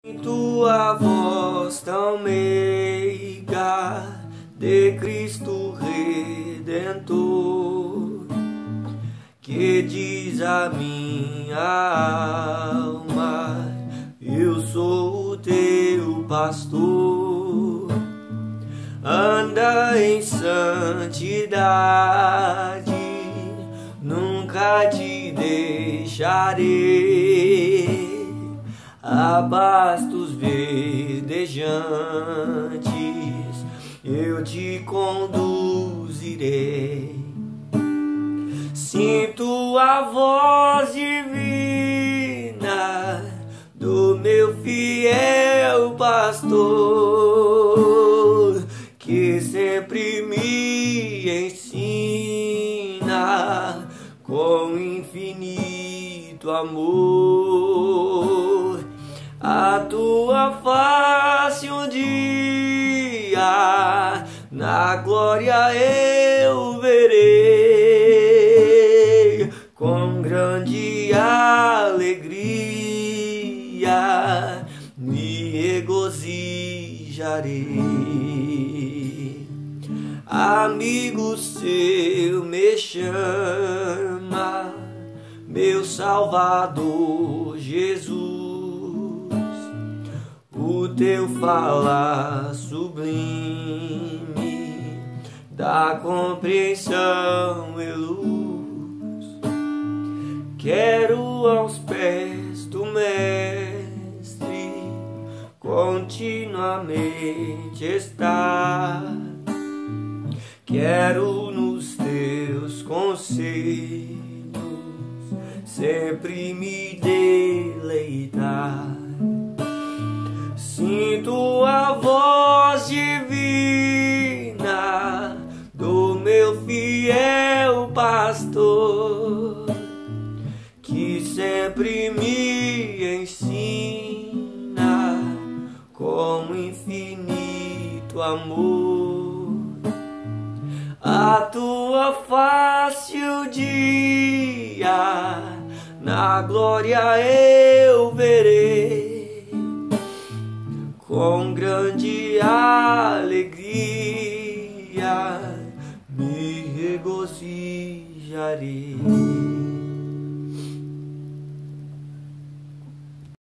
Tua voz tão meiga de Cristo Redentor, que diz a minha alma: eu sou o teu pastor. Anda em santidade, nunca te deixarei. A pastos verdejantes eu te conduzirei. Sinto a voz divina do meu fiel pastor, que sempre me ensina com infinito amor. A tua face um dia na glória eu verei, com grande alegria me regozijarei. Amigo seu me chama, meu Salvador Jesus. O teu falar sublime da compreensão e luz. Quero aos pés do Mestre continuamente estar. Quero nos teus conselhos sempre me deleitar. Sinto a voz divina do meu fiel pastor, que sempre me ensina com infinito amor. A tua face o dia na glória eu verei, com grande alegria me regozijarei.